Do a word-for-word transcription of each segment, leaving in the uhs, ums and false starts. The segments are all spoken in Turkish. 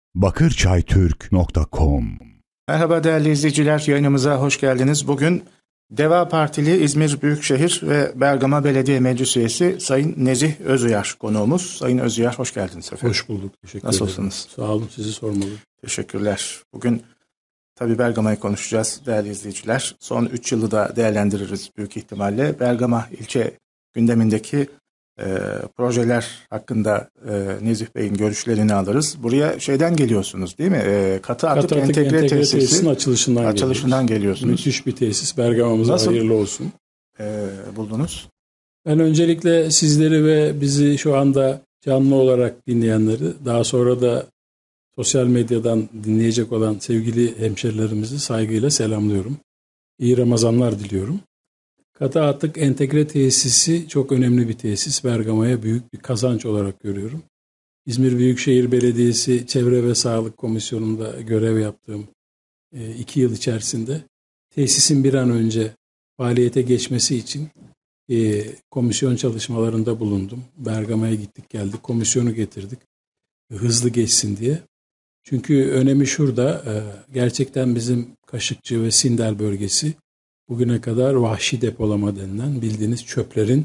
bakırçaytürk nokta com. Merhaba değerli izleyiciler, yayınımıza hoş geldiniz. Bugün Deva Partili İzmir Büyükşehir ve Bergama Belediye Meclis Üyesi Sayın Nezih Özuyar konuğumuz. Sayın Özuyar, hoş geldiniz efendim. Hoş bulduk. Teşekkür Nasılsınız? ederim. Sağ olun, sizi sormalı. Teşekkürler. Bugün tabii Bergama'yı konuşacağız değerli izleyiciler. Son üç yılı da değerlendiririz büyük ihtimalle. Bergama ilçe gündemindeki e, projeler hakkında e, Nezih Bey'in görüşlerini alırız. Buraya şeyden geliyorsunuz değil mi? E, katı atık, katı atık entegre, entegre tesisi tesisin açılışından, açılışından geliyorsunuz. Müthiş bir tesis. Bergama'mıza Nasıl hayırlı olsun. E, buldunuz? Ben öncelikle sizleri ve bizi şu anda canlı olarak dinleyenleri, daha sonra da sosyal medyadan dinleyecek olan sevgili hemşerilerimizi saygıyla selamlıyorum. İyi Ramazanlar diliyorum. Katı atık entegre tesisi çok önemli bir tesis. Bergama'ya büyük bir kazanç olarak görüyorum. İzmir Büyükşehir Belediyesi Çevre ve Sağlık Komisyonu'nda görev yaptığım iki yıl içerisinde tesisin bir an önce faaliyete geçmesi için komisyon çalışmalarında bulundum. Bergama'ya gittik geldik, komisyonu getirdik hızlı geçsin diye. Çünkü önemi şurada, gerçekten bizim Kaşıkçı ve Sindel bölgesi bugüne kadar vahşi depolama denilen bildiğiniz çöplerin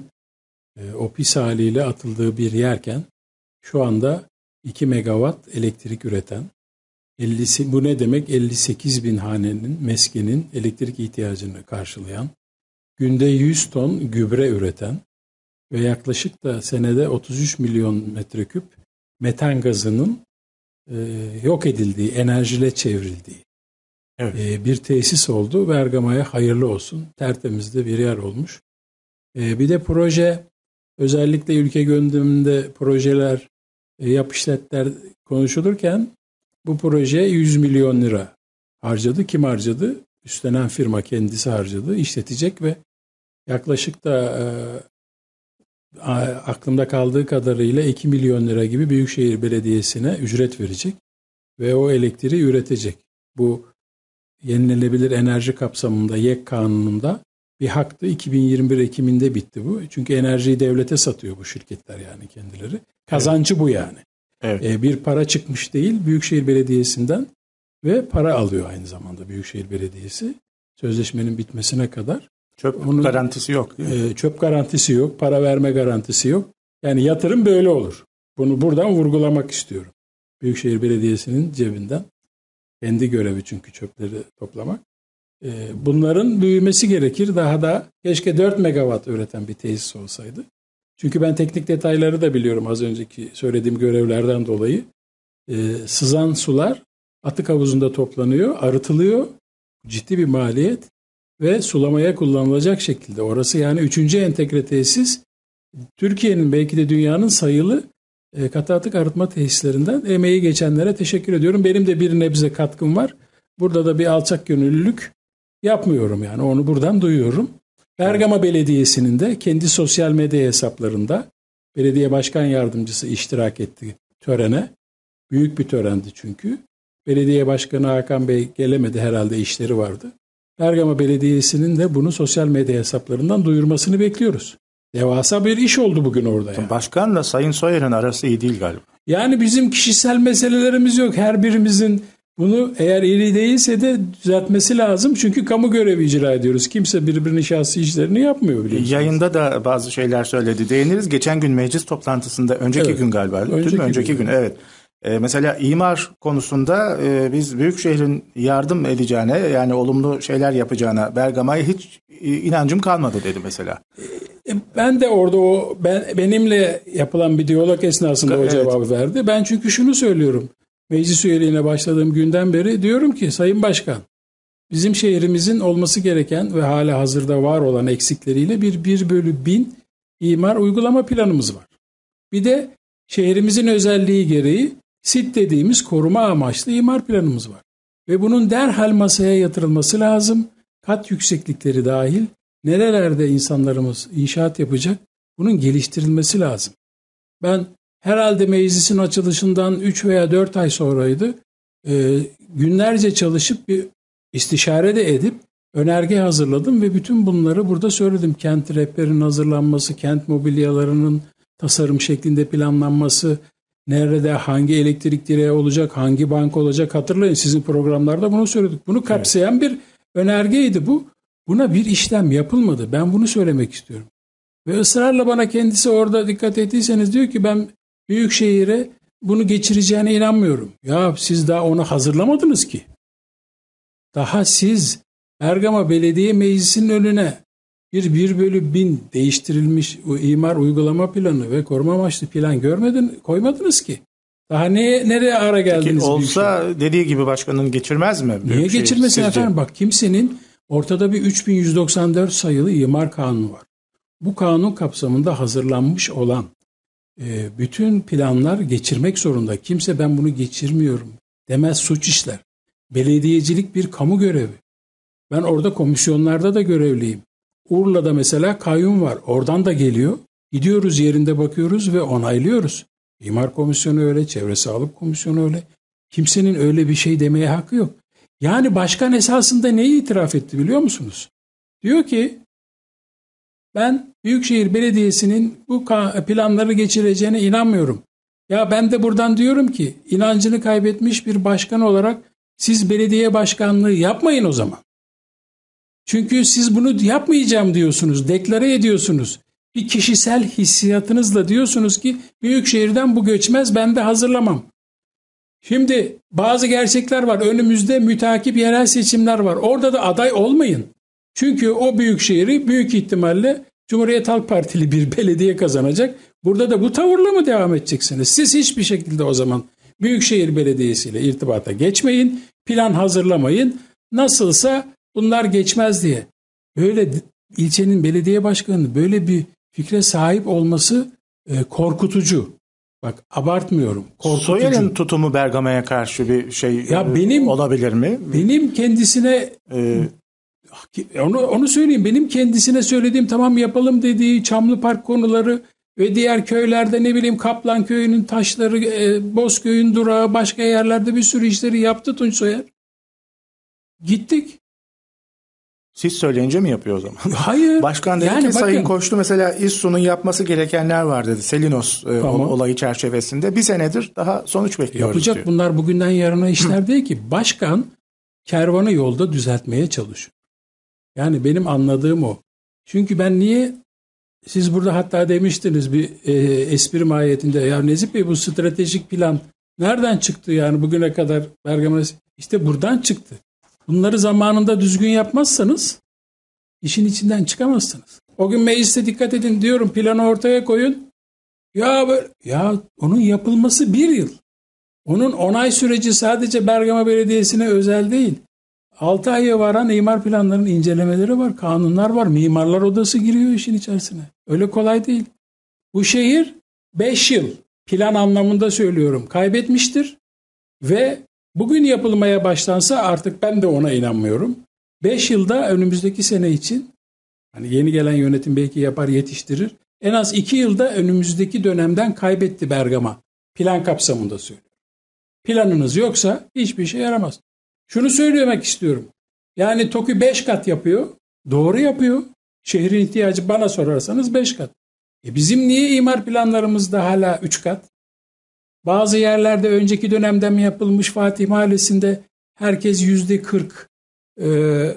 o pis haliyle atıldığı bir yerken şu anda iki megawatt elektrik üreten, elli, bu ne demek? elli sekiz bin hanenin, meskenin elektrik ihtiyacını karşılayan, günde yüz ton gübre üreten ve yaklaşık da senede otuz üç milyon metreküp metan gazının e, yok edildiği, enerjile çevrildiği evet. e, bir tesis oldu. Bergama'ya hayırlı olsun. Tertemiz de bir yer olmuş. E, bir de proje, özellikle ülke gündeminde projeler, e, yap işletler konuşulurken bu projeye yüz milyon lira harcadı. Kim harcadı? Üstlenen firma kendisi harcadı. İşletecek ve yaklaşık da e, aklımda kaldığı kadarıyla iki milyon lira gibi Büyükşehir Belediyesi'ne ücret verecek ve o elektriği üretecek. Bu yenilenebilir enerji kapsamında Y E K kanununda bir haktı. iki bin yirmi bir Ekim'inde bitti bu. Çünkü enerjiyi devlete satıyor bu şirketler, yani kendileri. Kazancı evet. Bu yani. Evet. Ee, bir para çıkmış değil, Büyükşehir Belediyesi'nden ve para alıyor aynı zamanda Büyükşehir Belediyesi. Sözleşmenin bitmesine kadar. Çöp Onun, garantisi yok değil mi? E, çöp garantisi yok, para verme garantisi yok. Yani yatırım böyle olur. Bunu buradan vurgulamak istiyorum. Büyükşehir Belediyesi'nin cebinden, kendi görevi çünkü çöpleri toplamak. E, bunların büyümesi gerekir. Daha da keşke dört megawatt üreten bir tesis olsaydı. Çünkü ben teknik detayları da biliyorum az önceki söylediğim görevlerden dolayı. E, sızan sular atık havuzunda toplanıyor, arıtılıyor. Ciddi bir maliyet. Ve sulamaya kullanılacak şekilde. Orası yani üçüncü entegre tesis. Türkiye'nin, belki de dünyanın sayılı e, katı atık arıtma tesislerinden. Emeği geçenlere teşekkür ediyorum. Benim de bir nebze katkım var. Burada da bir alçak gönüllülük yapmıyorum, yani onu buradan duyuyorum. Bergama Belediyesi'nin de kendi sosyal medya hesaplarında belediye başkan yardımcısı iştirak etti törene. Büyük bir törendi çünkü. Belediye Başkanı Hakan Bey gelemedi, herhalde işleri vardı. Bergama Belediyesi'nin de bunu sosyal medya hesaplarından duyurmasını bekliyoruz. Devasa bir iş oldu bugün orada. Yani. Başkanla Sayın Soyer'in arası iyi değil galiba. Yani bizim kişisel meselelerimiz yok. Her birimizin bunu eğer iyi değilse de düzeltmesi lazım. Çünkü kamu görevi icra ediyoruz. Kimse birbirinin şahsi işlerini yapmıyor, biliyorsunuz. Yayında da bazı şeyler söyledi. Değiniriz. Geçen gün meclis toplantısında, önceki evet. gün galiba. Önceki, önceki gün, gün evet. Ee, mesela imar konusunda e, biz Büyükşehir'in yardım edeceğine, yani olumlu şeyler yapacağına Bergama'ya hiç e, inancım kalmadı dedi mesela. E, ben de orada o ben benimle yapılan bir diyalog esnasında evet. o cevabı verdi. Ben çünkü şunu söylüyorum. Meclis üyeliğine başladığım günden beri diyorum ki Sayın Başkan, bizim şehrimizin olması gereken ve hala hazırda var olan eksikleriyle bir bir bölü bin imar uygulama planımız var. Bir de şehrimizin özelliği gereği S İ T dediğimiz koruma amaçlı imar planımız var. Ve bunun derhal masaya yatırılması lazım. Kat yükseklikleri dahil nerelerde insanlarımız inşaat yapacak, bunun geliştirilmesi lazım. Ben herhalde meclisin açılışından üç veya dört ay sonraydı. E, günlerce çalışıp bir istişare de edip önerge hazırladım ve bütün bunları burada söyledim. Kent rehberinin hazırlanması, kent mobilyalarının tasarım şeklinde planlanması, nerede hangi elektrik direği olacak, hangi bank olacak, hatırlayın sizin programlarda bunu söyledik. Bunu kapsayan bir önergeydi bu. Buna bir işlem yapılmadı. Ben bunu söylemek istiyorum. Ve ısrarla bana kendisi orada dikkat ettiyseniz diyor ki ben Büyükşehir'e bunu geçireceğine inanmıyorum. Ya siz daha onu hazırlamadınız ki. Daha siz Bergama Belediye Meclisi'nin önüne bir bir bölü bin değiştirilmiş o imar uygulama planı ve koruma amaçlı plan görmedin, koymadınız ki. Daha ne, nereye ara geldiniz? Peki olsa dediği gibi başkanın geçirmez mi? Niye şey, geçirmesin sizce? Efendim? Bak kimsenin ortada bir üç bin yüz doksan dört sayılı imar kanunu var. Bu kanun kapsamında hazırlanmış olan e, bütün planlar geçirmek zorunda. Kimse ben bunu geçirmiyorum demez, suç işler. Belediyecilik bir kamu görevi. Ben orada komisyonlarda da görevliyim. Urla'da mesela kayyum var. Oradan da geliyor. Gidiyoruz yerinde bakıyoruz ve onaylıyoruz. İmar komisyonu öyle, çevre sağlık komisyonu öyle. Kimsenin öyle bir şey demeye hakkı yok. Yani başkan esasında neyi itiraf etti biliyor musunuz? Diyor ki ben Büyükşehir Belediyesi'nin bu planları geçireceğine inanmıyorum. Ya ben de buradan diyorum ki inancını kaybetmiş bir başkan olarak siz belediye başkanlığı yapmayın o zaman. Çünkü siz bunu yapmayacağım diyorsunuz, deklare ediyorsunuz. Bir kişisel hissiyatınızla diyorsunuz ki Büyükşehir'den bu göçmez, ben de hazırlamam. Şimdi bazı gerçekler var. Önümüzde mütakip yerel seçimler var. Orada da aday olmayın. Çünkü o Büyükşehir'i büyük ihtimalle Cumhuriyet Halk Partili bir belediye kazanacak. Burada da bu tavırla mı devam edeceksiniz? Siz hiçbir şekilde o zaman Büyükşehir Belediyesi ile irtibata geçmeyin, plan hazırlamayın. Nasılsa bunlar geçmez diye. Böyle ilçenin belediye başkanının böyle bir fikre sahip olması e, korkutucu. Bak abartmıyorum. Korkutucu. Soyer'in tutumu Bergama'ya karşı bir şey ya benim, olabilir mi? Benim kendisine ee, onu onu söyleyeyim. Benim kendisine söylediğim tamam yapalım dediği Çamlıpark konuları ve diğer köylerde ne bileyim Kaplan Köyü'nün taşları, e, Bozköy'ün durağı, başka yerlerde bir sürü işleri yaptı Tunç Soyer. Gittik. Siz söyleyince mi yapıyor o zaman? Hayır. Başkan dedi yani ki bakın, Sayın Koçlu mesela İSSU'nun yapması gerekenler var dedi. Selinos tamam. e, olayı çerçevesinde. Bir senedir daha sonuç bekliyoruz Yapacak diyor. Bunlar bugünden yarına işler değil ki. Başkan kervanı yolda düzeltmeye çalışıyor. Yani benim anladığım o. Çünkü ben niye siz burada hatta demiştiniz bir e, espri mahiyetinde ya Nezih Bey bu stratejik plan nereden çıktı yani bugüne kadar Bergama işte buradan çıktı. Bunları zamanında düzgün yapmazsanız işin içinden çıkamazsınız. O gün mecliste dikkat edin diyorum planı ortaya koyun. Ya böyle, ya onun yapılması bir yıl. Onun onay süreci sadece Bergama Belediyesi'ne özel değil. altı aya varan imar planlarının incelemeleri var, kanunlar var. Mimarlar odası giriyor işin içerisine. Öyle kolay değil. Bu şehir beş yıl plan anlamında söylüyorum kaybetmiştir ve bugün yapılmaya başlansa artık ben de ona inanmıyorum. beş yılda önümüzdeki sene için hani yeni gelen yönetim belki yapar yetiştirir. En az iki yılda önümüzdeki dönemden kaybetti Bergama. Plan kapsamında söylüyorum. Planınız yoksa hiçbir şey yaramaz. Şunu söylemek istiyorum. Yani TOKİ beş kat yapıyor. Doğru yapıyor. Şehrin ihtiyacı bana sorarsanız beş kat. E bizim niye imar planlarımızda hala üç kat? Bazı yerlerde önceki dönemde mi yapılmış Fatih Mahallesi'nde herkes yüzde kırk e,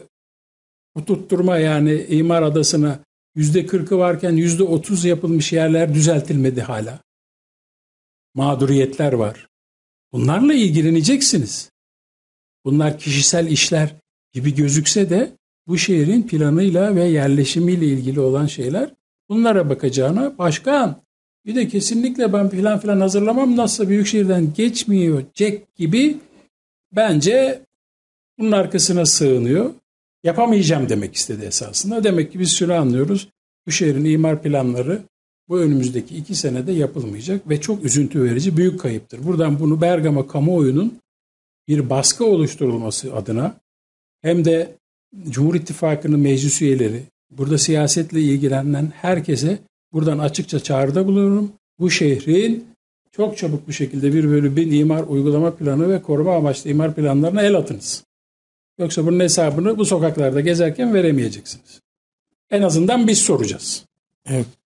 tutturma yani imar adasına yüzde kırkı varken yüzde otuz yapılmış yerler düzeltilmedi hala. Mağduriyetler var. Bunlarla ilgileneceksiniz. Bunlar kişisel işler gibi gözükse de bu şehrin planıyla ve yerleşimiyle ilgili olan şeyler bunlara bakacağına başkan bir de kesinlikle ben plan falan hazırlamam nasılsa Büyükşehir'den geçmeyecek gibi bence bunun arkasına sığınıyor. Yapamayacağım demek istedi esasında. Demek ki biz şunu anlıyoruz. Bu şehrin imar planları bu önümüzdeki iki senede yapılmayacak ve çok üzüntü verici büyük kayıptır. Buradan bunu Bergama kamuoyunun bir baskı oluşturulması adına hem de Cumhur İttifakı'nın meclis üyeleri, burada siyasetle ilgilenen herkese buradan açıkça çağrıda bulunurum. Bu şehrin çok çabuk bir şekilde bir bölü bin imar uygulama planı ve koruma amaçlı imar planlarına el atınız. Yoksa bunun hesabını bu sokaklarda gezerken veremeyeceksiniz. En azından biz soracağız. Evet.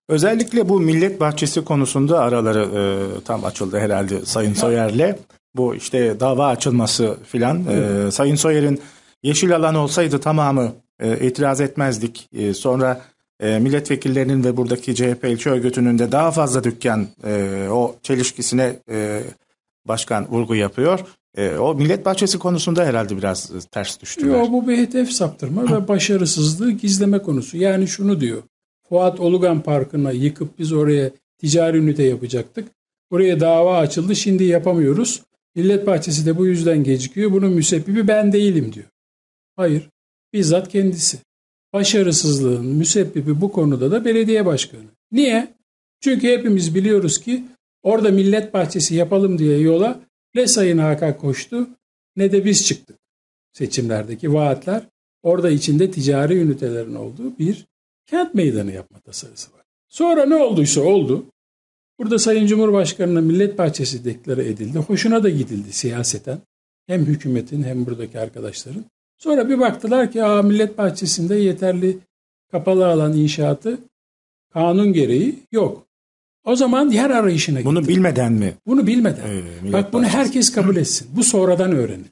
Özellikle bu millet bahçesi konusunda araları e, tam açıldı herhalde Sayın Soyer'le. Bu işte dava açılması filan. E, Sayın Soyer'in yeşil alan olsaydı tamamı e, itiraz etmezdik. E, sonra e, milletvekillerinin ve buradaki C H P ilçe örgütünün de daha fazla dükkan e, o çelişkisine e, başkan vurgu yapıyor. E, o millet bahçesi konusunda herhalde biraz ters düştüler. Yok, bu bir hedef saptırma ve başarısızlığı gizleme konusu. Yani şunu diyor. Fuat Ulugan Parkı'na yıkıp biz oraya ticari ünite yapacaktık. Oraya dava açıldı, şimdi yapamıyoruz. Millet bahçesi de bu yüzden gecikiyor. Bunun müsebbibi ben değilim diyor. Hayır, bizzat kendisi. Başarısızlığın müsebbibi bu konuda da belediye başkanı. Niye? Çünkü hepimiz biliyoruz ki orada millet bahçesi yapalım diye yola ne Sayın Hakan koştu ne de biz çıktık. Seçimlerdeki vaatler orada içinde ticari ünitelerin olduğu bir kent meydanı yapma tasarısı var. Sonra ne olduysa oldu. Burada Sayın Cumhurbaşkanı'na millet bahçesi deklare edildi. Hoşuna da gidildi siyaseten. Hem hükümetin hem buradaki arkadaşların. Sonra bir baktılar ki Aa, millet bahçesinde yeterli kapalı alan inşaatı kanun gereği yok. O zaman yer arayışına gitti. Bunu bilmeden mi? Bunu bilmeden. Ee, Bak bunu bahçesi. herkes kabul etsin. Bu sonradan öğrenildi.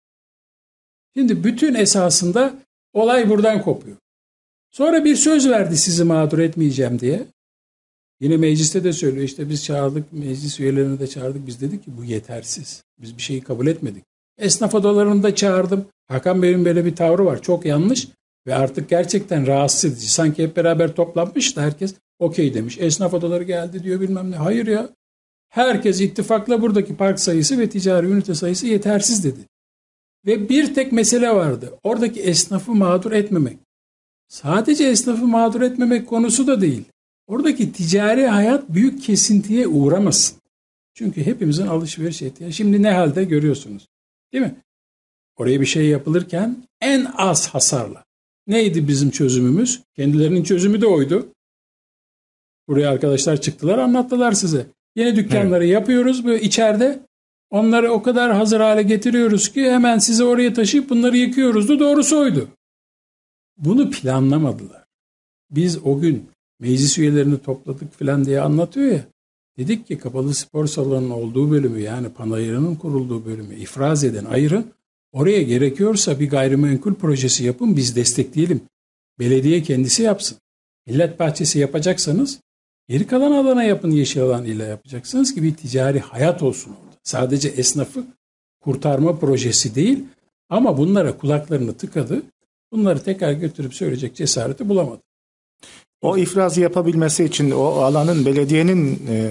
Şimdi bütün esasında olay buradan kopuyor. Sonra bir söz verdi sizi mağdur etmeyeceğim diye. Yine mecliste de söylüyor, işte biz çağırdık, meclis üyelerini de çağırdık. Biz dedik ki bu yetersiz. Biz bir şeyi kabul etmedik. Esnaf odalarını da çağırdım. Hakan Bey'in böyle bir tavrı var. Çok yanlış ve artık gerçekten rahatsız edici. Sanki hep beraber toplanmış da herkes okey demiş. Esnaf odaları geldi diyor bilmem ne. Hayır ya. Herkes ittifakla buradaki park sayısı ve ticari ünite sayısı yetersiz dedi. Ve bir tek mesele vardı. Oradaki esnafı mağdur etmemek. Sadece esnafı mağdur etmemek konusu da değil. Oradaki ticari hayat büyük kesintiye uğramasın. Çünkü hepimizin alışveriş ihtiyacı. Şimdi ne halde görüyorsunuz. Değil mi? Oraya bir şey yapılırken en az hasarla. Neydi bizim çözümümüz? Kendilerinin çözümü de oydu. Buraya arkadaşlar çıktılar, anlattılar size. Yeni dükkanları evet. yapıyoruz. Böyle içeride onları o kadar hazır hale getiriyoruz ki hemen size oraya taşıyıp bunları yıkıyoruzdu. Doğrusu oydu. Bunu planlamadılar. Biz o gün meclis üyelerini topladık falan diye anlatıyor ya. Dedik ki kapalı spor salonunun olduğu bölümü, yani panayırının kurulduğu bölümü ifraz eden ayırın. Oraya gerekiyorsa bir gayrimenkul projesi yapın, biz destekleyelim. Belediye kendisi yapsın. Millet bahçesi yapacaksanız geri kalan alana yapın, yeşil alan ile yapacaksınız ki bir ticari hayat olsun orada. Sadece esnafı kurtarma projesi değil ama bunlara kulaklarını tıkadı. Bunları tekrar götürüp söyleyecek cesareti bulamadı. O ifrazı yapabilmesi için o alanın belediyenin e,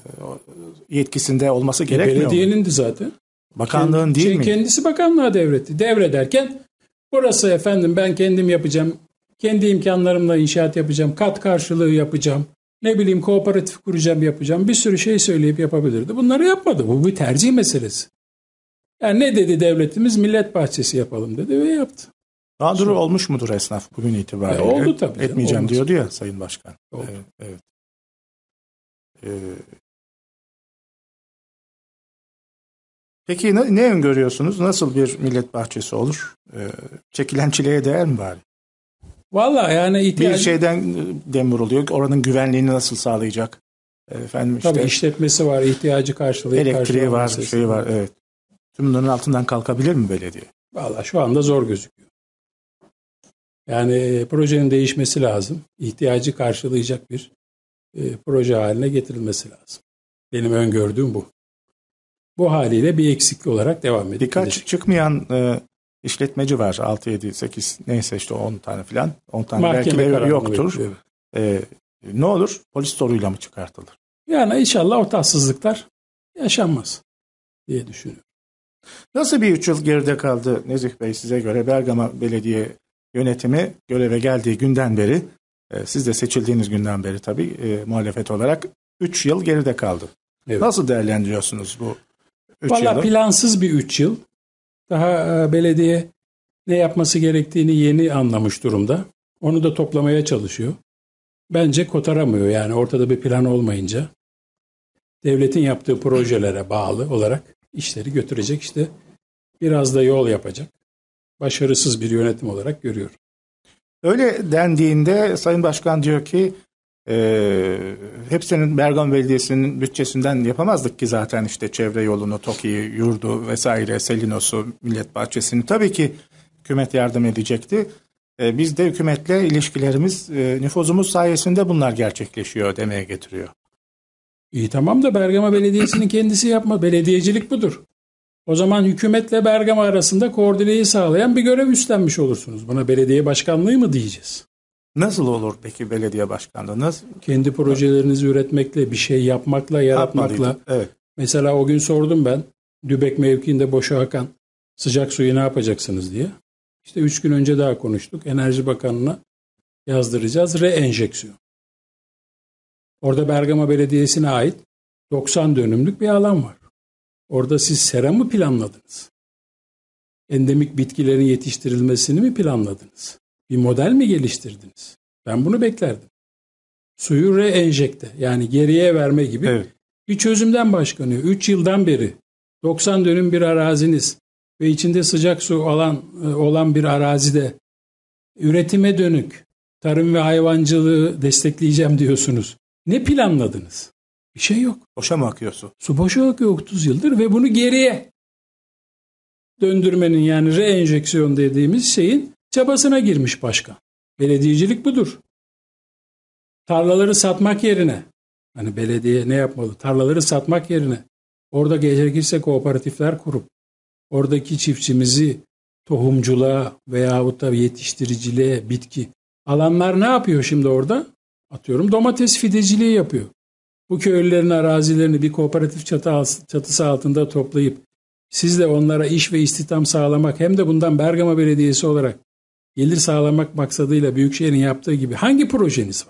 yetkisinde olması e, gerekmiyor mu? Belediyenin de zaten. Bakanlığın Kendi, değil şey, mi? Kendisi bakanlığa devretti. Devrederken burası efendim ben kendim yapacağım. Kendi imkanlarımla inşaat yapacağım. Kat karşılığı yapacağım. Ne bileyim kooperatif kuracağım, yapacağım. Bir sürü şey söyleyip yapabilirdi. Bunları yapmadı. Bu bir tercih meselesi. Yani ne dedi devletimiz? Millet bahçesi yapalım dedi ve yaptı. Mağdur olmuş mudur esnaf bugün itibariyle? E, oldu tabii. Etmeyeceğim olmaz. diyordu ya Sayın Başkan. Oldu. Evet. evet. Ee, peki ne, ne öngörüyorsunuz? Nasıl bir millet bahçesi olur? Ee, çekilen çileye değer mi bari? Vallahi yani ihtiyacı... Bir şeyden dem vuruluyor. Oranın güvenliğini nasıl sağlayacak? Efendim işte, tabii işletmesi var, ihtiyacı karşılayıp elektriği var, şey var. Evet. Tüm bunların altından kalkabilir mi belediye? Vallahi şu anda zor gözüküyor. Yani projenin değişmesi lazım. İhtiyacı karşılayacak bir e, proje haline getirilmesi lazım. Benim öngördüğüm bu. Bu haliyle bir eksiklik olarak devam edecek. Birkaç gidecek. çıkmayan e, işletmeci var. altı, yedi, sekiz neyse işte on tane falan. on tane Mahkeme belki de yoktur. Bekliyor. E, ne olur? Polis soruyla mı çıkartılır? Yani inşallah o tatsızlıklar yaşanmaz diye düşünüyorum. Nasıl bir üç yıl geride kaldı Nezih Bey size göre? Bergama Belediye Yönetimi göreve geldiği günden beri, e, siz de seçildiğiniz günden beri tabii e, muhalefet olarak üç yıl geride kaldı. Evet. Nasıl değerlendiriyorsunuz bu üç yılı? Valla plansız bir üç yıl. Daha e, belediye ne yapması gerektiğini yeni anlamış durumda. Onu da toplamaya çalışıyor. Bence kotaramıyor, yani ortada bir plan olmayınca. Devletin yaptığı projelere bağlı olarak işleri götürecek, işte biraz da yol yapacak. Başarısız bir yönetim olarak görüyorum. Öyle dendiğinde Sayın Başkan diyor ki e, hepsinin Bergama Belediyesi'nin bütçesinden yapamazdık ki zaten işte çevre yolunu, TOKİ'yi, yurdu vesaire, Selinos'u, Millet Bahçesi'ni tabii ki hükümet yardım edecekti. E, biz de hükümetle ilişkilerimiz e, nüfuzumuz sayesinde bunlar gerçekleşiyor demeye getiriyor. İyi tamam da Bergama Belediyesi'nin kendisi yapma. Belediyecilik budur. O zaman hükümetle Bergama arasında koordineyi sağlayan bir görev üstlenmiş olursunuz. Buna belediye başkanlığı mı diyeceğiz? Nasıl olur peki belediye başkanlığı? Nasıl? Kendi projelerinizi üretmekle, bir şey yapmakla, yaratmakla. Evet. Mesela o gün sordum ben, Dübek mevkiinde boşa akan sıcak suyu ne yapacaksınız diye. İşte üç gün önce daha konuştuk. Enerji Bakanı'na yazdıracağız. Reenjeksiyon. Orada Bergama Belediyesi'ne ait doksan dönümlük bir alan var. Orada siz sera mı planladınız? Endemik bitkilerin yetiştirilmesini mi planladınız? Bir model mi geliştirdiniz? Ben bunu beklerdim. Suyu reenjekte, yani geriye verme gibi evet. bir çözümden başkanıyor. üç yıldan beri doksan dönüm bir araziniz ve içinde sıcak su alan olan bir arazide üretime dönük tarım ve hayvancılığı destekleyeceğim diyorsunuz. Ne planladınız? Bir şey yok. Boşa mı akıyor su? Su boşa akıyor otuz yıldır ve bunu geriye döndürmenin, yani reenjeksiyon dediğimiz şeyin çabasına girmiş başkan. Belediyecilik budur. Tarlaları satmak yerine, hani belediye ne yapmalı? Tarlaları satmak yerine orada gerekirse kooperatifler kurup oradaki çiftçimizi tohumculuğa veyahut da yetiştiriciliğe, bitki alanlar ne yapıyor şimdi orada? Atıyorum domates fideciliği yapıyor. Bu köylülerin arazilerini bir kooperatif çatı, çatısı altında toplayıp siz de onlara iş ve istihdam sağlamak, hem de bundan Bergama Belediyesi olarak gelir sağlamak maksadıyla Büyükşehir'in yaptığı gibi hangi projeniz var?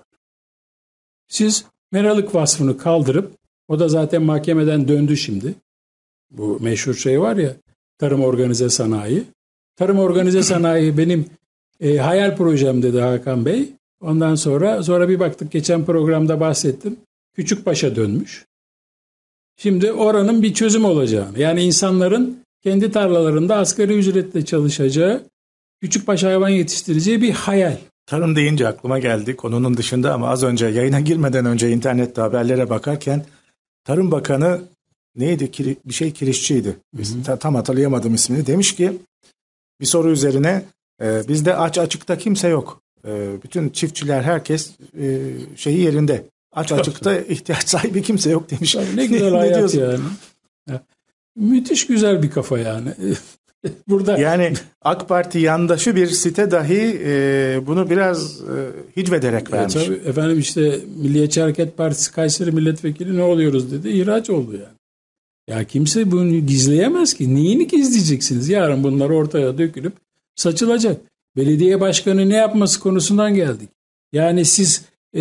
Siz meralık vasfını kaldırıp, o da zaten mahkemeden döndü şimdi. Bu meşhur şey var ya, tarım organize sanayi. Tarım organize sanayi benim e, hayal projem dedi Hakan Bey. Ondan sonra sonra bir baktık, geçen programda bahsettim. Küçükbaş'a dönmüş. Şimdi oranın bir çözüm olacağını, yani insanların kendi tarlalarında asgari ücretle çalışacağı, küçükbaş hayvan yetiştireceği bir hayal. Tarım deyince aklıma geldi, konunun dışında ama az önce yayına girmeden önce internette haberlere bakarken Tarım Bakanı neydi? Kiri, bir şey kirişçiydi. Hı hı. Tam hatırlayamadım ismini. Demiş ki bir soru üzerine e, bizde aç açıkta kimse yok. E, bütün çiftçiler, herkes e, şeyi yerinde. Aç açıkta ihtiyaç sahibi kimse yok demiş. Tabii ne güzel ne hayat diyorsun? Yani. Ya, müthiş güzel bir kafa yani. Burada yani AK Parti yandaşı bir site dahi e, bunu biraz e, hicvederek vermiş. E, tabii efendim, işte Milliyetçi Hareket Partisi Kayseri Milletvekili ne oluyoruz dedi, ihraç oldu yani. Ya kimse bunu gizleyemez ki. Neyini gizleyeceksiniz? Yarın bunlar ortaya dökülüp saçılacak. Belediye başkanı ne yapması konusundan geldik. Yani siz e,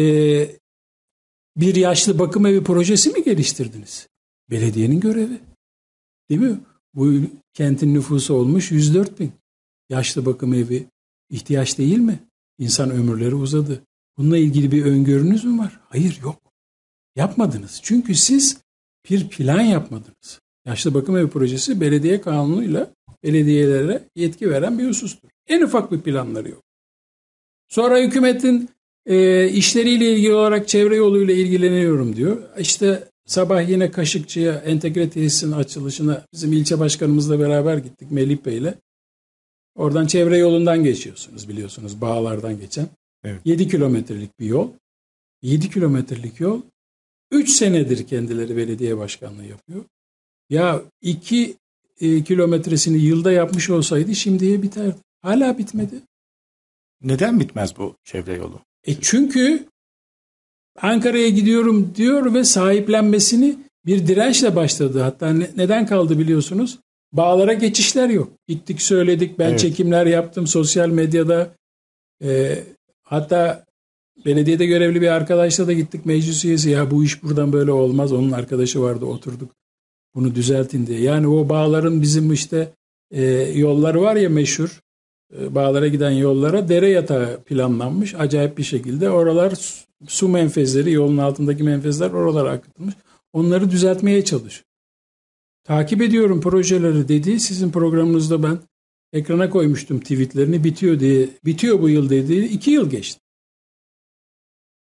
bir yaşlı bakım evi projesi mi geliştirdiniz? Belediyenin görevi. Değil mi? Bu kentin nüfusu olmuş yüz dört bin. Yaşlı bakım evi ihtiyaç değil mi? İnsan ömürleri uzadı. Bununla ilgili bir öngörünüz mü var? Hayır, yok. Yapmadınız. Çünkü siz bir plan yapmadınız. Yaşlı bakım evi projesi belediye kanunuyla belediyelere yetki veren bir husustur. En ufak bir planları yok. Sonra hükümetin e, işleriyle ilgili olarak çevre yoluyla ilgileniyorum diyor. İşte sabah yine Kaşıkçı'ya entegre tesisin açılışına bizim ilçe başkanımızla beraber gittik Melih Bey'le. Oradan çevre yolundan geçiyorsunuz, biliyorsunuz, bağlardan geçen. Evet. yedi kilometrelik bir yol. yedi kilometrelik yol. üç senedir kendileri belediye başkanlığı yapıyor. Ya iki e, kilometresini yılda yapmış olsaydı şimdiye biterdi. Hala bitmedi. Neden bitmez bu çevre yolu? E çünkü Ankara'ya gidiyorum diyor ve sahiplenmesini bir dirençle başladı. Hatta ne, neden kaldı biliyorsunuz? Bağlara geçişler yok. Gittik söyledik, ben evet. çekimler yaptım sosyal medyada. E, hatta belediyede görevli bir arkadaşla da gittik, meclis üyesi. Ya bu iş buradan böyle olmaz. Onun arkadaşı vardı, oturduk. Bunu düzeltin diye. Yani o bağların bizim işte e, yolları var ya meşhur. E, bağlara giden yollara dere yatağı planlanmış. Acayip bir şekilde. Oralar su, su menfezleri, yolun altındaki menfezler oralara akıtılmış. Onları düzeltmeye çalışıyor. Takip ediyorum projeleri dedi. Sizin programınızda ben ekrana koymuştum tweetlerini, bitiyor diye. Bitiyor bu yıl dedi. İki yıl geçti.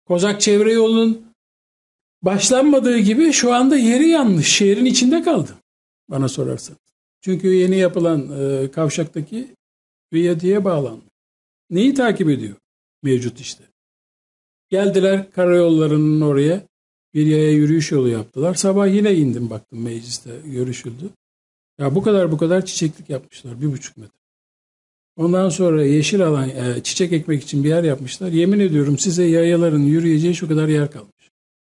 Kozak Çevre Yolu'nun başlanmadığı gibi şu anda yeri yanlış. Şehrin içinde kaldı bana sorarsanız. Çünkü yeni yapılan e, kavşaktaki viyadüğe bağlandı. Neyi takip ediyor? Mevcut işte. Geldiler karayollarının oraya bir yaya yürüyüş yolu yaptılar. Sabah yine indim baktım mecliste görüşüldü. Ya bu kadar bu kadar çiçeklik yapmışlar. Bir buçuk metre. Ondan sonra yeşil alan e, çiçek ekmek için bir yer yapmışlar. Yemin ediyorum size yayaların yürüyeceği şu kadar yer kalmış.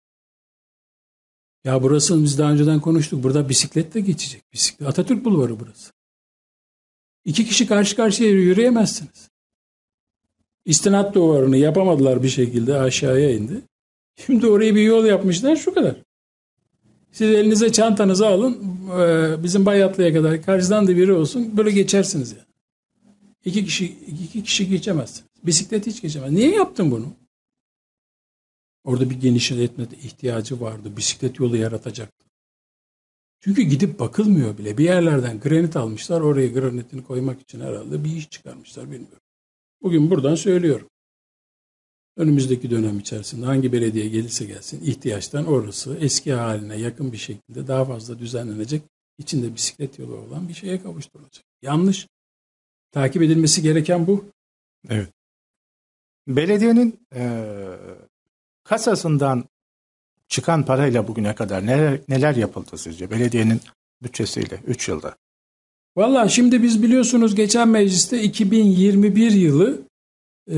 Ya burası biz daha önceden konuştuk. Burada bisikletle geçecek. Bisiklet. Atatürk Bulvarı burası. İki kişi karşı karşıya yürüyemezsiniz. İstinat duvarını yapamadılar bir şekilde aşağıya indi. Şimdi oraya bir yol yapmışlar şu kadar. Siz elinize çantanızı alın. Bizim Bayatlı'ya kadar karşıdan da biri olsun. Böyle geçersiniz yani. İki kişi, iki kişi geçemezsiniz. Bisiklet hiç geçemez. Niye yaptın bunu? Orada bir genişletme ihtiyacı vardı. Bisiklet yolu yaratacaktı. Çünkü gidip bakılmıyor bile. Bir yerlerden granit almışlar. Oraya granitini koymak için herhalde bir iş çıkarmışlar bilmiyorum. Bugün buradan söylüyorum. Önümüzdeki dönem içerisinde hangi belediye gelirse gelsin ihtiyaçtan orası eski haline yakın bir şekilde daha fazla düzenlenecek, içinde bisiklet yolu olan bir şeye kavuşturulacak. Yanlış. Takip edilmesi gereken bu. Evet. Belediyenin e, kasasından çıkan parayla bugüne kadar neler, neler yapıldı sizce? Belediyenin bütçesiyle üç yılda. Vallahi şimdi biz biliyorsunuz geçen mecliste iki bin yirmi bir yılı e,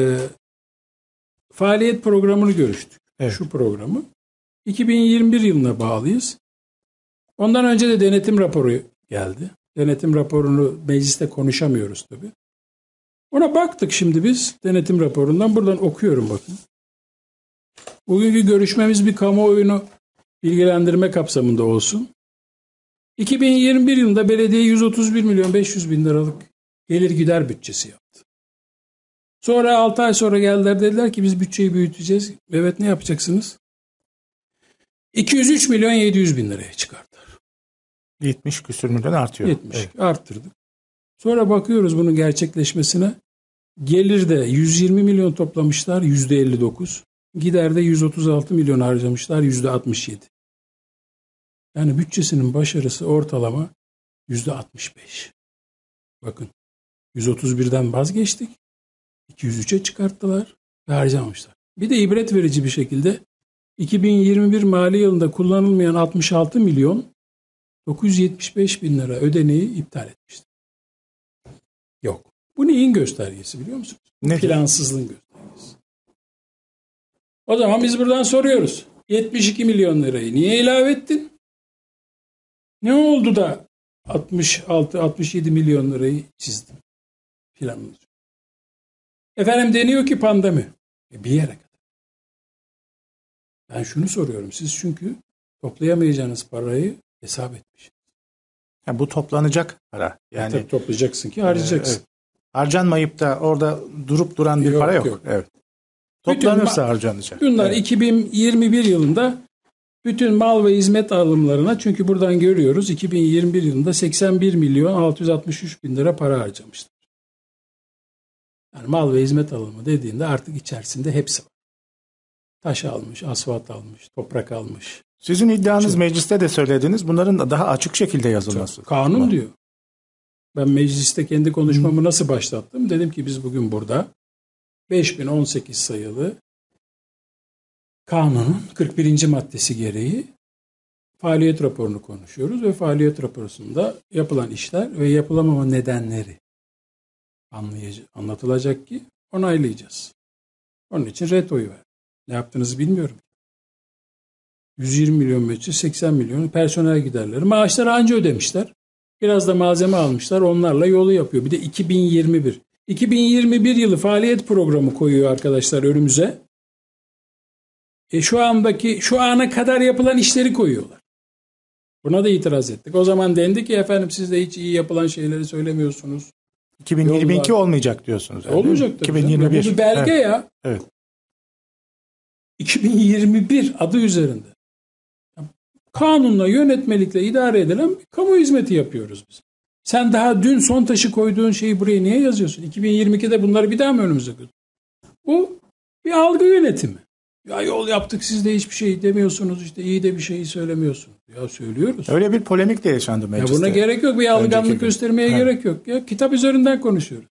faaliyet programını görüştük. Evet. Şu programı. iki bin yirmi bir yılına bağlıyız. Ondan önce de denetim raporu geldi. Denetim raporunu mecliste konuşamıyoruz tabii. Ona baktık şimdi biz denetim raporundan. Buradan okuyorum bakın. Bugünkü görüşmemiz bir kamuoyunu bilgilendirme kapsamında olsun. iki bin yirmi bir yılında belediye yüz otuz bir milyon beş yüz bin liralık gelir gider bütçesi yaptı. Sonra altı ay sonra geldiler dediler ki biz bütçeyi büyüteceğiz. Evet ne yapacaksınız? iki yüz üç milyon yedi yüz bin liraya çıkarttılar. yetmiş küsür milyon artıyor. yetmiş evet. Arttırdık. Sonra bakıyoruz bunun gerçekleşmesine. Gelirde yüz yirmi milyon toplamışlar yüzde elli dokuz. Giderde yüz otuz altı milyon harcamışlar yüzde altmış yedi. Yani bütçesinin başarısı ortalama yüzde altmış beş. Bakın yüz otuz birden vazgeçtik. iki yüz üçe çıkarttılar ve harcamamışlar. Bir de ibret verici bir şekilde iki bin yirmi bir mali yılında kullanılmayan altmış altı milyon dokuz yüz yetmiş beş bin lira ödeneği iptal etmiştir. Yok. Bu neyin göstergesi biliyor musunuz? Ne? Plansızlığın göstergesi. O zaman biz buradan soruyoruz. yetmiş iki milyon lirayı niye ilave ettin? Ne oldu da altmış altı altmış yedi milyon lirayı çizdin? Planınız. Efendim deniyor ki pandemi. E bir yere kadar. Ben şunu soruyorum. Siz çünkü toplayamayacağınız parayı hesap etmişsiniz. Yani bu toplanacak para. Yani tabii toplayacaksın ki harcayacaksın. Evet. Harcanmayıp da orada durup duran bir yok, para yok. yok. Evet. Toplanırsa bütün, harcanacak. Bunlar evet. iki bin yirmi bir yılında bütün mal ve hizmet alımlarına çünkü buradan görüyoruz iki bin yirmi bir yılında seksen bir milyon altı yüz altmış üç bin lira para harcamışlar. Yani mal ve hizmet alımı dediğinde artık içerisinde hepsi var. Taş almış, asfalt almış, toprak almış. Sizin iddianız Şimdi, mecliste de söylediniz. Bunların da daha açık şekilde yazılması. Kanun tamam. diyor. Ben mecliste kendi konuşmamı hmm. nasıl başlattım? Dedim ki biz bugün burada beş bin on sekiz sayılı kanunun kırk birinci maddesi gereği faaliyet raporunu konuşuyoruz ve faaliyet raporunda yapılan işler ve yapılamama nedenleri anlatılacak ki onaylayacağız. Onun için ret oyu ver. Ne yaptığınızı bilmiyorum. yüz yirmi milyon bütçe, seksen milyon personel giderleri. Maaşları anca ödemişler. Biraz da malzeme almışlar. Onlarla yolu yapıyor. Bir de iki bin yirmi bir. iki bin yirmi bir yılı faaliyet programı koyuyor arkadaşlar önümüze. E şu andaki, şu ana kadar yapılan işleri koyuyorlar. Buna da itiraz ettik. O zaman dendi ki efendim siz de hiç iyi yapılan şeyleri söylemiyorsunuz. iki bin yirmi iki Yollar. Olmayacak diyorsunuz. Yani. Olmayacak tabii. iki bin yirmi bir. Bu bir belge evet. ya. Evet. iki bin yirmi bir adı üzerinde. Kanunla, yönetmelikle idare edilen bir kamu hizmeti yapıyoruz biz. Sen daha dün son taşı koyduğun şeyi buraya niye yazıyorsun? iki bin yirmi ikide bunları bir daha mı önümüze koydun? Bu bir algı yönetimi. Ya yol yaptık siz de hiçbir şey demiyorsunuz işte iyi de bir şey söylemiyorsunuz. Ya söylüyoruz. Öyle bir polemik de yaşandı mecliste. Ya buna gerek yok. Bir alınganlık göstermeye evet. gerek yok. Ya kitap üzerinden konuşuyoruz.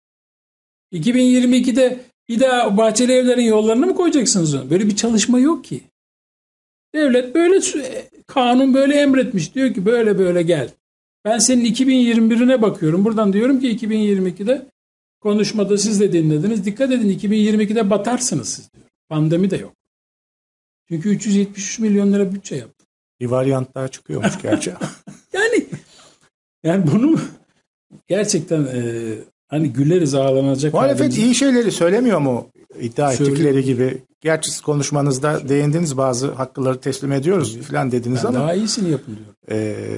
iki bin yirmi ikide bir daha Bahçeli Evler'in yollarını mı koyacaksınız? Böyle bir çalışma yok ki. Devlet böyle, kanun böyle emretmiş. Diyor ki böyle böyle gel. Ben senin iki bin yirmi birine bakıyorum. Buradan diyorum ki iki bin yirmi ikide konuşmada siz de dinlediniz. Dikkat edin iki bin yirmi ikide batarsınız siz diyor. Pandemi de yok. Çünkü üç yüz yetmiş üç milyon lira bütçe yaptı. Bir varyant daha çıkıyormuş gerçi. yani yani bunu gerçekten e, hani güleriz ağlanacak. Muhalefet halimiz. iyi şeyleri söylemiyor mu iddia Söyle. ettikleri gibi? Gerçi siz konuşmanızda Söyle. değindiniz, bazı hakkıları teslim ediyoruz Tabii. falan dediniz ben ama. Daha iyisini yapın diyorum. E,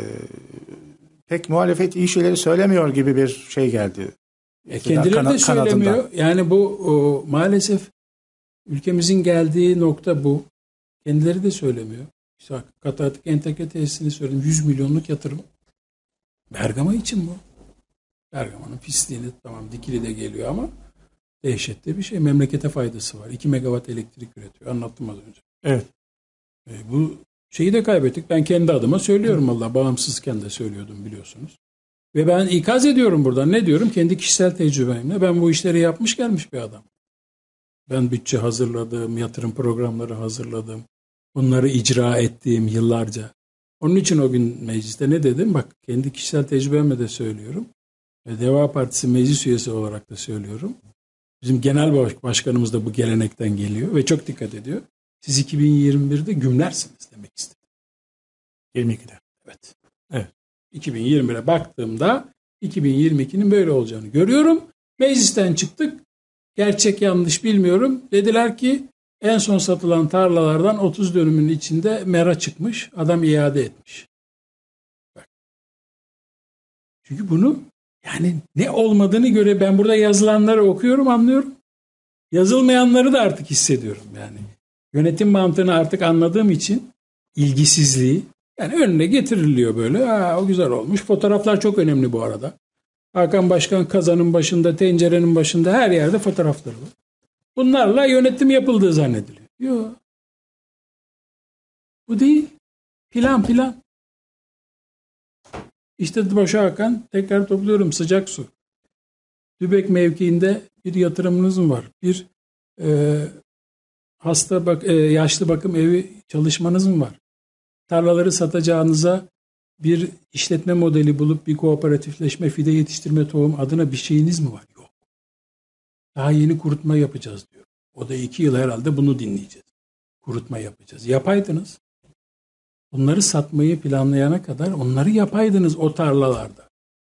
pek muhalefet iyi şeyleri söylemiyor gibi bir şey geldi. E, kendileri kana, de söylemiyor. Kanadından. Yani bu o, maalesef ülkemizin geldiği nokta bu. Kendileri de söylemiyor. İşte Katar'daki entegre tesisini söyledim. yüz milyonluk yatırım. Bergama için bu. Bergama'nın pisliğini tamam Dikili de geliyor ama dehşetli bir şey. Memlekete faydası var. iki megawatt elektrik üretiyor. Anlattım az önce. Evet. E, bu şeyi de kaybettik. Ben kendi adıma söylüyorum valla. Bağımsızken de söylüyordum biliyorsunuz. Ve ben ikaz ediyorum buradan. Ne diyorum? Kendi kişisel tecrübemle. Ben bu işleri yapmış gelmiş bir adam. Ben bütçe hazırladım. Yatırım programları hazırladım. Bunları icra ettiğim yıllarca. Onun için o gün mecliste ne dedim? Bak kendi kişisel tecrübemle de söylüyorum. Ve Deva Partisi meclis üyesi olarak da söylüyorum. Bizim genel başkanımız da bu gelenekten geliyor ve çok dikkat ediyor. Siz iki bin yirmi birde gümlersiniz demek istedim. yirmi ikide. Evet. Evet. iki bin yirmi bire baktığımda iki bin yirmi ikinin böyle olacağını görüyorum. Meclisten çıktık. Gerçek yanlış bilmiyorum. Dediler ki en son satılan tarlalardan otuz dönümün içinde mera çıkmış. Adam iade etmiş. Bak. Çünkü bunu yani ne olmadığını göre ben burada yazılanları okuyorum, anlıyorum. Yazılmayanları da artık hissediyorum yani. Yönetim mantığını artık anladığım için ilgisizliği yani önüne getiriliyor böyle. Ha, o güzel olmuş. Fotoğraflar çok önemli bu arada. Hakan Başkan kazanın başında, tencerenin başında her yerde fotoğrafları var. Bunlarla yönetim yapıldığı zannediliyor. Yok. Bu değil. Plan plan. İşte Başa Hakan tekrar topluyorum sıcak su. Dübek mevkiinde bir yatırımınız mı var? Bir e, hasta bak e, yaşlı bakım evi çalışmanız mı var? Tarlaları satacağınıza bir işletme modeli bulup bir kooperatifleşme, fide yetiştirme tohum adına bir şeyiniz mi var? Yok. Daha yeni kurutma yapacağız diyor. O da iki yıl herhalde bunu dinleyeceğiz. Kurutma yapacağız. Yapaydınız. Bunları satmayı planlayana kadar onları yapaydınız o tarlalarda.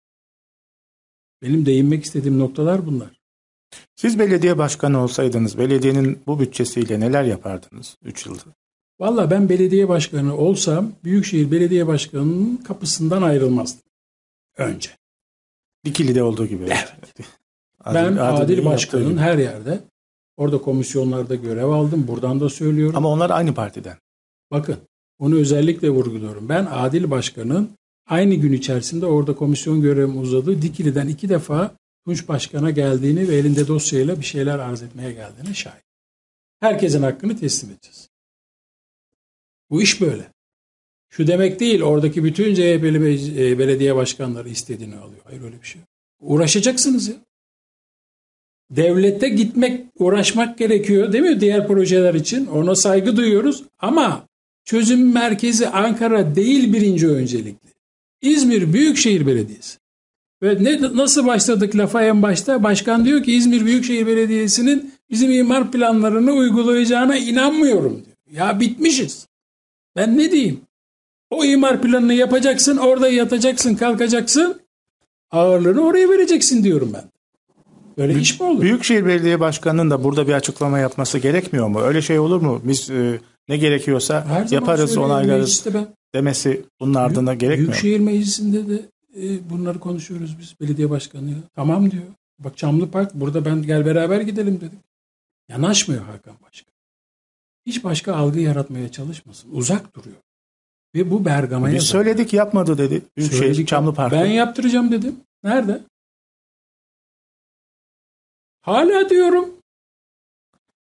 Benim değinmek istediğim noktalar bunlar. Siz belediye başkanı olsaydınız belediyenin bu bütçesiyle neler yapardınız üç yılda? Valla ben belediye başkanı olsam Büyükşehir Belediye Başkanı'nın kapısından ayrılmazdım. Önce. Dikili'de olduğu gibi. Evet. ben Adil, Adil Başkan'ın her yerde orada komisyonlarda görev aldım. Buradan da söylüyorum. Ama onlar aynı partiden. Bakın onu özellikle vurguluyorum. Ben Adil Başkan'ın aynı gün içerisinde orada komisyon görevim uzadığı Dikili'den iki defa Tunç Başkan'a geldiğini ve elinde dosyayla bir şeyler arz etmeye geldiğine şahit. Herkesin hakkını teslim edeceğiz. Bu iş böyle. Şu demek değil, oradaki bütün C H P'li belediye başkanları istediğini alıyor. Hayır öyle bir şey yok. Uğraşacaksınız ya. Devlete gitmek, uğraşmak gerekiyor değil mi diğer projeler için? Ona saygı duyuyoruz ama çözüm merkezi Ankara değil birinci öncelikli. İzmir Büyükşehir Belediyesi. Ve ne, nasıl başladık lafa en başta? Başkan diyor ki İzmir Büyükşehir Belediyesi'nin bizim imar planlarını uygulayacağına inanmıyorum diyor. Ya bitmişiz. Ben ne diyeyim? O imar planını yapacaksın, orada yatacaksın, kalkacaksın. Ağırlığını oraya vereceksin diyorum ben. Böyle Büyük, iş mi olur? Büyükşehir Belediye Başkanı'nın da burada bir açıklama yapması gerekmiyor mu? Öyle şey olur mu? Biz e, ne gerekiyorsa her yaparız, onaylarız demesi bunun ardına Büyük, gerekmiyor. Büyükşehir Meclisi'nde de e, bunları konuşuyoruz biz belediye başkanıyla. Tamam diyor. Bak Çamlıpark burada ben gel beraber gidelim dedik. Yanaşmıyor Hakan Başkan. Hiç başka algı yaratmaya çalışmasın. Uzak duruyor. Ve bu Bergama'ya... Biz söyledik yapmadı dedi. Büyükşehir Çamlıpark'ta. Ben yaptıracağım dedim. Nerede? Hala diyorum.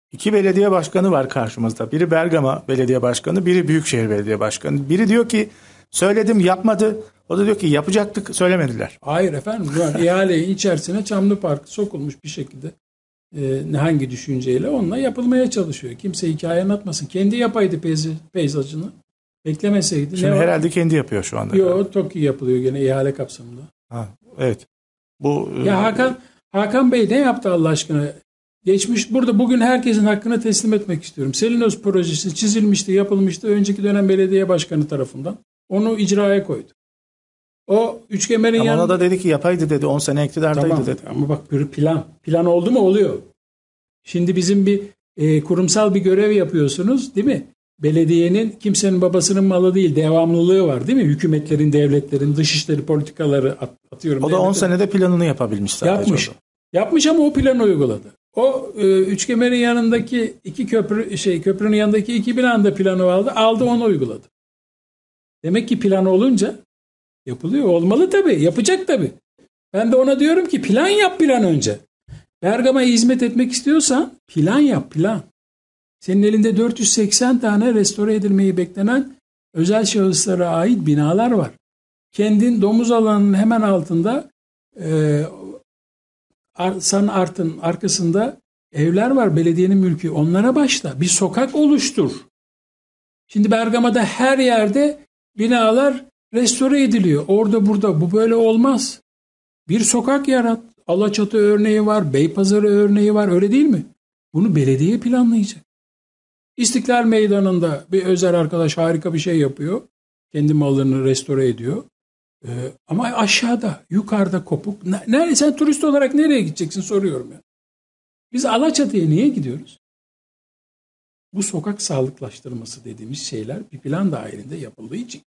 İki belediye başkanı var karşımızda. Biri Bergama Belediye Başkanı, biri Büyükşehir Belediye Başkanı. Biri diyor ki söyledim yapmadı. O da diyor ki yapacaktık söylemediler. Hayır efendim. Yani ihalenin içerisine Çamlıpark sokulmuş bir şekilde. E, hangi düşünceyle onunla yapılmaya çalışıyor. Kimse hikaye anlatmasın. Kendi yapaydı peyz- peyzajını. Beklemeseydi. Şimdi ne herhalde var? kendi yapıyor şu anda. Yok, TOKİ yapılıyor gene ihale kapsamında. Ha, evet. Bu Ya Hakan Hakan Bey ne yaptı Allah aşkına? Geçmiş burada bugün herkesin hakkını teslim etmek istiyorum. Selinos projesi çizilmişti, yapılmıştı önceki dönem belediye başkanı tarafından. Onu icraya koydu. O üçgemerin ama yanında... ona da dedi ki yapaydı dedi. on sene iktidardaydı tamam, dedi. ama bak bir plan. Plan oldu mu oluyor. Şimdi bizim bir e, kurumsal bir görev yapıyorsunuz değil mi? Belediyenin kimsenin babasının malı değil, devamlılığı var değil mi? Hükümetlerin, devletlerin, dışişleri politikaları at, atıyorum. O da on senede planını yapabilmiş sadece. Yapmış. Orada. Yapmış ama o planı uyguladı. O e, üçgemerin yanındaki iki köprü şey köprünün yanındaki iki binada planı aldı. Aldı onu uyguladı. Demek ki plan olunca yapılıyor. Olmalı tabii. Yapacak tabii. Ben de ona diyorum ki plan yap bir an önce. Bergama'ya hizmet etmek istiyorsan plan yap plan. Senin elinde dört yüz seksen tane restore edilmeyi beklenen özel şahıslara ait binalar var. Kendin domuz alanının hemen altında e, San Art'ın arkasında evler var. Belediyenin mülkü. Onlara başla. Bir sokak oluştur. Şimdi Bergama'da her yerde binalar restore ediliyor. Orada burada. Bu böyle olmaz. Bir sokak yarat. Alaçatı örneği var. Beypazarı örneği var. Öyle değil mi? Bunu belediye planlayacak. İstiklal Meydanı'nda bir özel arkadaş harika bir şey yapıyor. Kendi mallarını restore ediyor. Ee, ama aşağıda, yukarıda kopuk. Nerede, sen turist olarak nereye gideceksin soruyorum ya. Biz Alaçatı'ya niye gidiyoruz? Bu sokak sağlıklaştırması dediğimiz şeyler bir plan dahilinde yapıldığı için.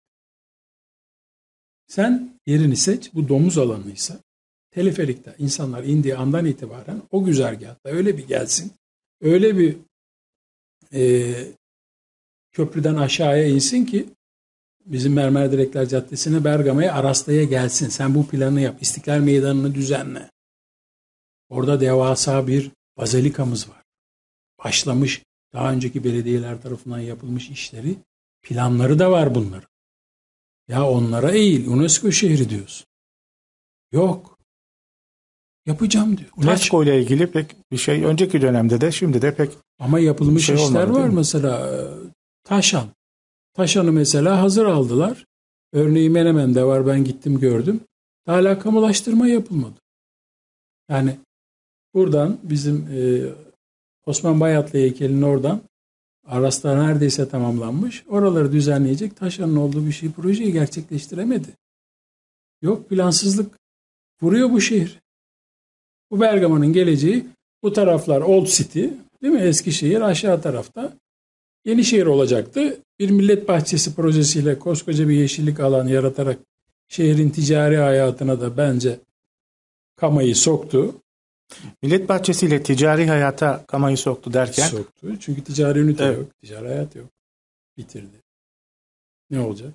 Sen yerini seç, bu domuz alanıysa teleferikte insanlar indiği andan itibaren o güzergahta öyle bir gelsin, öyle bir e, köprüden aşağıya insin ki bizim Mermer Direkler Caddesi'ne, Bergama'ya, Arasta'ya gelsin. Sen bu planı yap. İstiklal Meydanı'nı düzenle. Orada devasa bir bazilikamız var. Başlamış, daha önceki belediyeler tarafından yapılmış işleri, planları da var bunların. Ya onlara eğil, UNESCO şehri diyorsun. Yok. Yapacağım diyor. UNESCO ile ilgili pek bir şey önceki dönemde de şimdi de pek ama yapılmış şey işler olmadı, var mesela. Taşan. Taşan'ı mesela hazır aldılar. Örneği Menemen'de var, ben gittim gördüm. Hala kamulaştırma yapılmadı. Yani buradan bizim e, Osman Bayatlı heykelinin oradan Aras'ta neredeyse tamamlanmış. Oraları düzenleyecek Taşan'ın olduğu bir şey, projeyi gerçekleştiremedi. Yok, plansızlık vuruyor bu şehir. Bu Bergama'nın geleceği, bu taraflar Old City değil mi? Eskişehir aşağı tarafta. Yenişehir olacaktı. Bir millet bahçesi projesiyle koskoca bir yeşillik alan yaratarak şehrin ticari hayatına da bence kamayı soktu. Millet bahçesiyle ticari hayata kamayı soktu derken? Soktu. Çünkü ticari ünite evet. yok. Ticari hayat yok. Bitirdi. Ne olacak?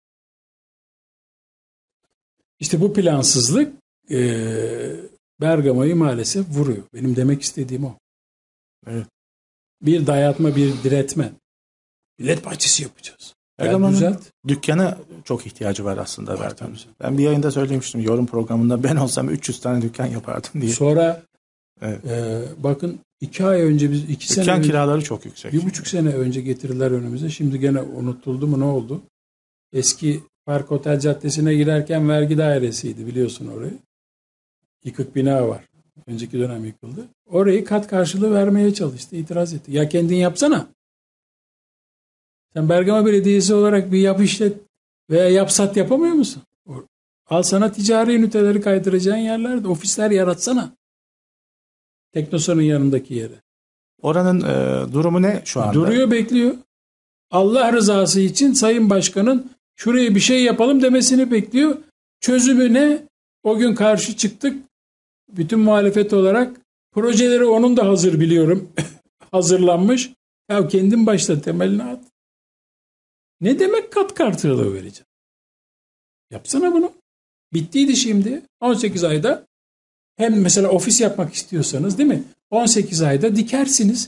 İşte bu plansızlık e, Bergama'yı maalesef vuruyor. Benim demek istediğim o. Evet. Bir dayatma, bir diretme. Millet bahçesi yapacağız. Bergama'nın dükkana çok ihtiyacı var aslında. Var, ben bir yayında söylemiştim, yorum programında, ben olsam üç yüz tane dükkan yapardım diye. Sonra evet. e, bakın iki ay önce biz iki dükkan sene önce, kiraları çok yüksek. Bir buçuk sene önce getirdiler önümüze. Şimdi gene unutuldu mu ne oldu? Eski Park Otel Caddesi'ne girerken vergi dairesiydi, biliyorsun orayı. Yıkık bina var. Önceki dönem yıkıldı. Orayı kat karşılığı vermeye çalıştı. İtiraz etti. Ya kendin yapsana. Sen Bergama Belediyesi olarak bir yap işlet veya yap sat yapamıyor musun? Al sana ticari üniteleri kaydıracağın yerlerde ofisler yaratsana. Teknosa'nın yanındaki yere. Oranın e, durumu ne şu anda? Duruyor, bekliyor. Allah rızası için Sayın Başkan'ın şuraya bir şey yapalım demesini bekliyor. Çözümü ne? O gün karşı çıktık. Bütün muhalefet olarak projeleri onun da hazır biliyorum. Hazırlanmış. Ya kendin başla, temelini at. Ne demek kat kartıyla vereceğim? Yapsana bunu. Bittiydi şimdi. on sekiz ayda hem mesela ofis yapmak istiyorsanız değil mi? on sekiz ayda dikersiniz.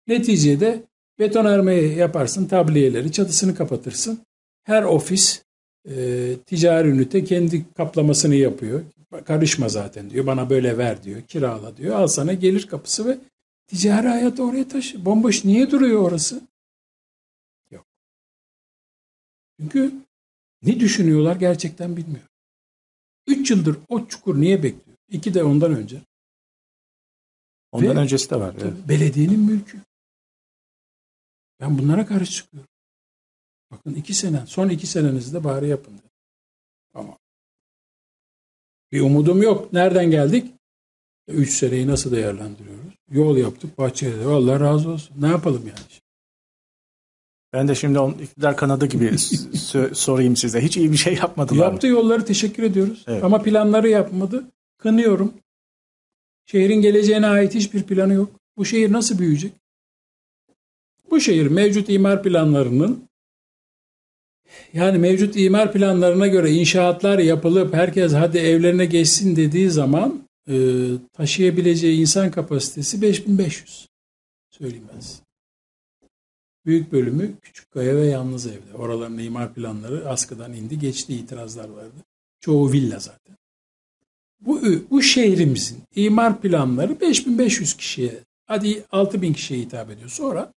Neticede betonarmeyi yaparsın, tabliyeleri, çatısını kapatırsın. Her ofis e, ticari ünite kendi kaplamasını yapıyor. Karışma zaten diyor. Bana böyle ver diyor. Kirala diyor. Al sana gelir kapısı ve ticari hayatı oraya taşı. Bomboş niye duruyor orası? Yok. Çünkü ne düşünüyorlar gerçekten bilmiyorum. Üç yıldır o çukur niye bekliyor? İki de ondan önce. Ondan ve, öncesi de var. Evet. Belediyenin mülkü. Ben bunlara karşı çıkıyorum. Bakın iki sene, son iki senenizde bari yapın. Ama bir umudum yok. Nereden geldik? Üç seneyi nasıl değerlendiriyoruz? Yol yaptık Bahçeli'de. Allah razı olsun. Ne yapalım yani? Ben de şimdi onun iktidar kanadı gibi s- sorayım size. Hiç iyi bir şey yapmadılar. Yaptığı yolları teşekkür ediyoruz. Evet. Ama planları yapmadı. Kınıyorum. Şehrin geleceğine ait hiçbir planı yok. Bu şehir nasıl büyüyecek? Bu şehir mevcut imar planlarının, yani mevcut imar planlarına göre inşaatlar yapılıp herkes hadi evlerine geçsin dediği zaman e, taşıyabileceği insan kapasitesi beş bin beş yüz. Söyleyeyim ben size. Büyük bölümü Küçükkaya ve Yalnız Ev'de. Oraların imar planları askıdan indi, geçti, itirazlar vardı. Çoğu villa zaten. Bu, bu şehrimizin imar planları beş bin beş yüz kişiye, hadi altı bin kişiye hitap ediyor. Sonra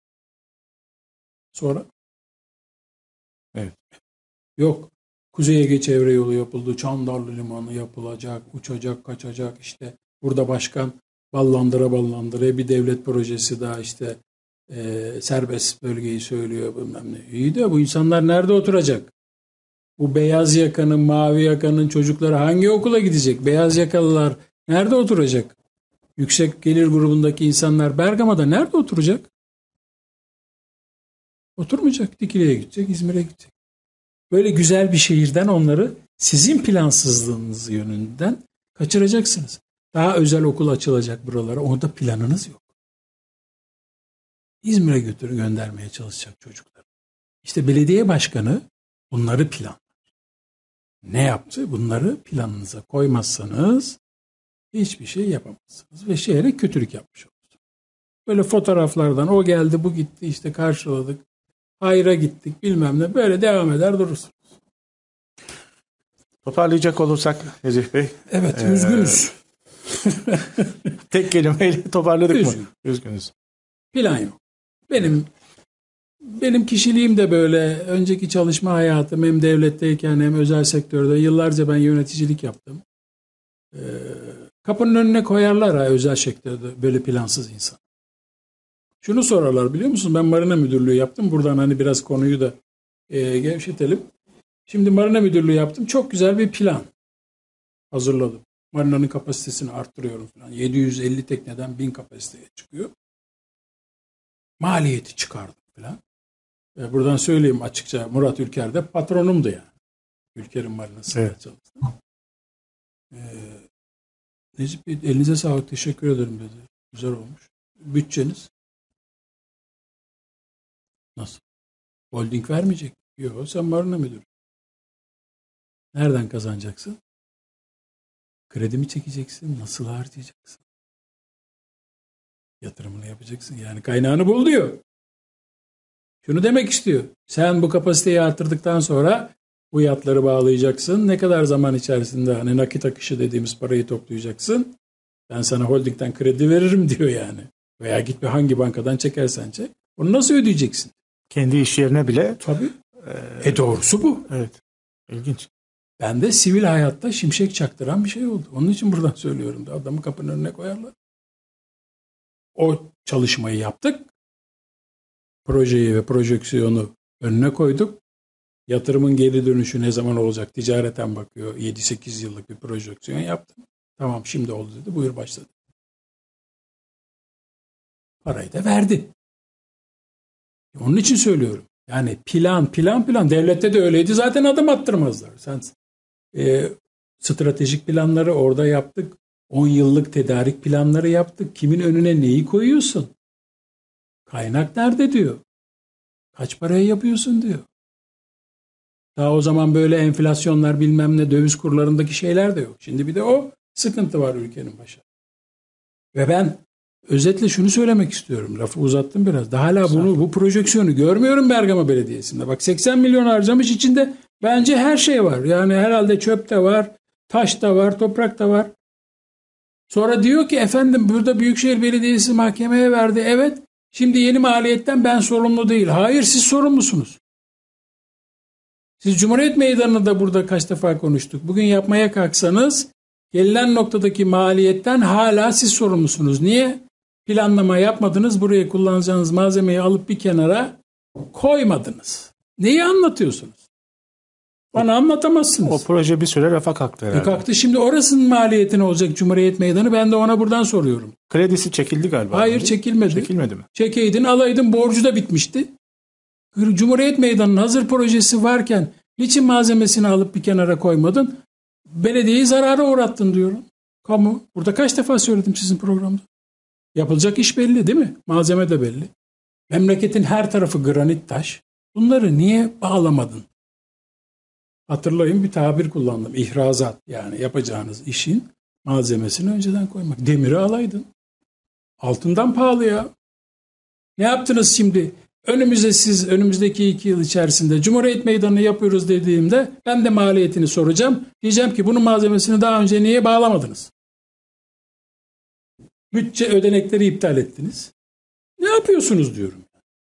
sonra Evet. Yok. Kuzey Ege çevre yolu yapıldı. Çandarlı Limanı yapılacak. Uçacak, kaçacak. İşte burada başkan ballandıra ballandıra bir devlet projesi daha işte e, serbest bölgeyi söylüyor. Bilmem ne. İyi de bu insanlar nerede oturacak? Bu beyaz yakanın, mavi yakanın çocukları hangi okula gidecek? Beyaz yakalılar nerede oturacak? Yüksek gelir grubundaki insanlar Bergama'da nerede oturacak? Oturmayacak. Dikili'ye gidecek, İzmir'e gidecek. Böyle güzel bir şehirden onları sizin plansızlığınız yönünden kaçıracaksınız. Daha özel okul açılacak buralara. Orada planınız yok. İzmir'e götürü göndermeye çalışacak çocuklar. İşte belediye başkanı bunları planlar. Ne yaptı? Bunları planınıza koymazsanız hiçbir şey yapamazsınız. Ve şehre kötülük yapmış olursunuz. Böyle fotoğraflardan o geldi bu gitti işte karşıladık. Hayra gittik bilmem ne böyle devam eder durursunuz. Toparlayacak olursak Necip Bey. Evet, ee, üzgünüz. Tek kelimeyle toparladık Üzgün. mı? Üzgünüz. Plan yok. Benim benim kişiliğim de böyle. Önceki çalışma hayatım hem devletteyken hem özel sektörde yıllarca ben yöneticilik yaptım. Ee, kapının önüne koyarlar ha özel sektörde böyle plansız insan. Şunu sorarlar biliyor musun? Ben marina müdürlüğü yaptım. Buradan hani biraz konuyu da e, gevşetelim. Şimdi marina müdürlüğü yaptım. Çok güzel bir plan hazırladım. Marinanın kapasitesini arttırıyorum falan. yedi yüz elli tekneden bin kapasiteye çıkıyor. Maliyeti çıkardım falan. E, buradan söyleyeyim açıkça Murat Ülker de patronumdu yani. Ülker'in marinasında Evet. çalıştım. E, Necip Bey elinize sağlık teşekkür ederim dedi. Güzel olmuş. Bütçeniz nasıl? Holding vermeyecek. Yok sen marina müdürü. Nereden kazanacaksın? Kredi mi çekeceksin? Nasıl harcayacaksın? Yatırımını yapacaksın. Yani kaynağını bul diyor. Şunu demek istiyor. Sen bu kapasiteyi arttırdıktan sonra bu yatları bağlayacaksın. Ne kadar zaman içerisinde hani nakit akışı dediğimiz parayı toplayacaksın. Ben sana holdingden kredi veririm diyor yani. Veya git bir hangi bankadan çekersen çek. Onu nasıl ödeyeceksin? Kendi iş yerine bile. Tabii. E, e doğrusu bu. Evet. İlginç. Ben de sivil hayatta şimşek çaktıran bir şey oldu. Onun için buradan söylüyorum da adamı kapının önüne koyarlar. O çalışmayı yaptık. Projeyi ve projeksiyonu önüne koyduk. Yatırımın geri dönüşü ne zaman olacak? Ticareten bakıyor. yedi sekiz yıllık bir projeksiyon yaptım. Tamam şimdi oldu dedi. Buyur başladı. Parayı da verdi. Onun için söylüyorum. Yani plan plan plan. Devlette de öyleydi. Zaten adım attırmazlar. Sen e, stratejik planları orada yaptık. on yıllık tedarik planları yaptık. Kimin önüne neyi koyuyorsun? Kaynak nerede diyor. Kaç paraya yapıyorsun diyor. Daha o zaman böyle enflasyonlar bilmem ne döviz kurlarındaki şeyler de yok. Şimdi bir de o sıkıntı var ülkenin başında. Ve ben özetle şunu söylemek istiyorum. Lafı uzattım biraz. Daha hala bunu, bu projeksiyonu görmüyorum Bergama Belediyesi'nde. Bak seksen milyon harcamış, içinde bence her şey var. Yani herhalde çöp de var, taş da var, toprak da var. Sonra diyor ki efendim burada Büyükşehir Belediyesi mahkemeye verdi. Evet, şimdi yeni maliyetten ben sorumlu değil. Hayır, siz sorumlusunuz. Siz Cumhuriyet Meydanı'nda da burada kaç defa konuştuk. Bugün yapmaya kalksanız gelinen noktadaki maliyetten hala siz sorumlusunuz. Niye? Planlama yapmadınız. Buraya kullanacağınız malzemeyi alıp bir kenara koymadınız. Neyi anlatıyorsunuz? Bana anlatamazsınız. O proje bir süre rafa kalktı herhalde. E kalktı. Şimdi orasının maliyeti ne olacak Cumhuriyet Meydanı? Ben de ona buradan soruyorum. Kredisi çekildi galiba. Hayır, çekilmedi. Çekilmedi mi? Çekeydin, alaydın, borcu da bitmişti. Cumhuriyet Meydanı'nın hazır projesi varken niçin malzemesini alıp bir kenara koymadın? Belediyeyi zarara uğrattın diyorum. Kamu. Burada kaç defa söyledim sizin programda. Yapılacak iş belli değil mi? Malzeme de belli. Memleketin her tarafı granit taş. Bunları niye bağlamadın? Hatırlayın, bir tabir kullandım. İhrazat, yani yapacağınız işin malzemesini önceden koymak. Demiri alaydın. Altından pahalı ya. Ne yaptınız şimdi? Önümüzde siz önümüzdeki iki yıl içerisinde Cumhuriyet Meydanı'nı yapıyoruz dediğimde ben de maliyetini soracağım. Diyeceğim ki bunun malzemesini daha önce niye bağlamadınız? Bütçe ödenekleri iptal ettiniz. Ne yapıyorsunuz diyorum.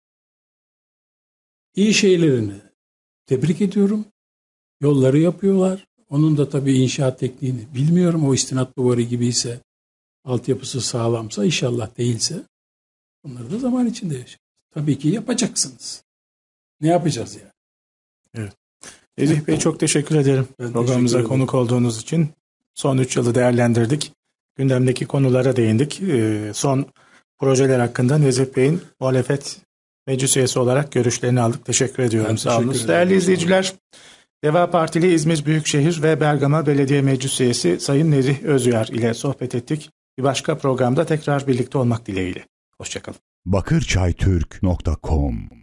İyi şeylerini tebrik ediyorum. Yolları yapıyorlar. Onun da tabii inşaat tekniğini bilmiyorum. O istinat duvarı gibiyse, altyapısı sağlamsa, inşallah değilse bunları da zaman içinde yaşayacağız. Tabii ki yapacaksınız. Ne yapacağız yani? Evet. Nezih Bey, çok teşekkür ederim. Ben Programımıza teşekkür konuk olduğunuz için. Son üç yılı değerlendirdik. Gündemdeki konulara değindik. Ee, son projeler hakkında Nezih Bey'in muhalefet meclis üyesi olarak görüşlerini aldık. Teşekkür ediyorum. Sağ olun. Değerli izleyiciler, Deva Partili İzmir Büyükşehir ve Bergama Belediye Meclis Üyesi Sayın Nezih Özyar ile sohbet ettik. Bir başka programda tekrar birlikte olmak dileğiyle. Hoşçakalın. bakırçaytürk nokta com